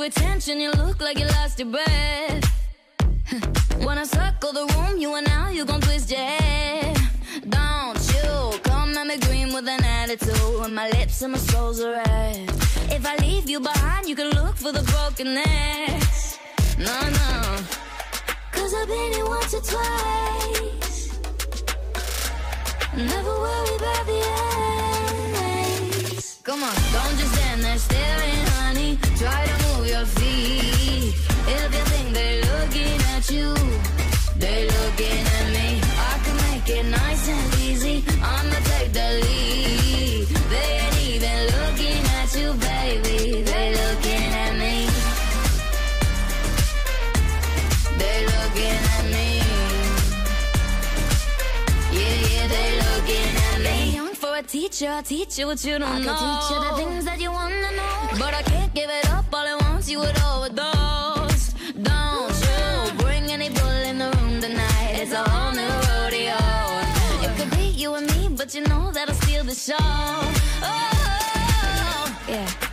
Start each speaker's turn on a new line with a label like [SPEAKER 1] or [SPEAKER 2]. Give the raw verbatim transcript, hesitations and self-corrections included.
[SPEAKER 1] your attention, you look like you lost your breath. Wanna circle the room, you and now you gon' twist your head. Don't you come at me green with an attitude, with my lips and my soul's a red. If I leave you behind, you can look for the broken necks. No, no, cause I've been here once or twice. Never worry about the ends. Come on, don't just stand there staring, honey. Try to move your feet. If you think they're looking at you, they're looking at me. I can make it nice and easy. I'ma take the lead. They ain't even looking at you, baby. They looking at me. They looking at me. Yeah, yeah, they looking at me. Young for a teacher, I'll teach you what you don't I know. I can teach you the things that you wanna know, but I can't give it up all at once. You would overdose. Don't you bring any bull in the room tonight. It's a whole new rodeo. It could be you and me, but you know that'll steal the show. Oh, yeah.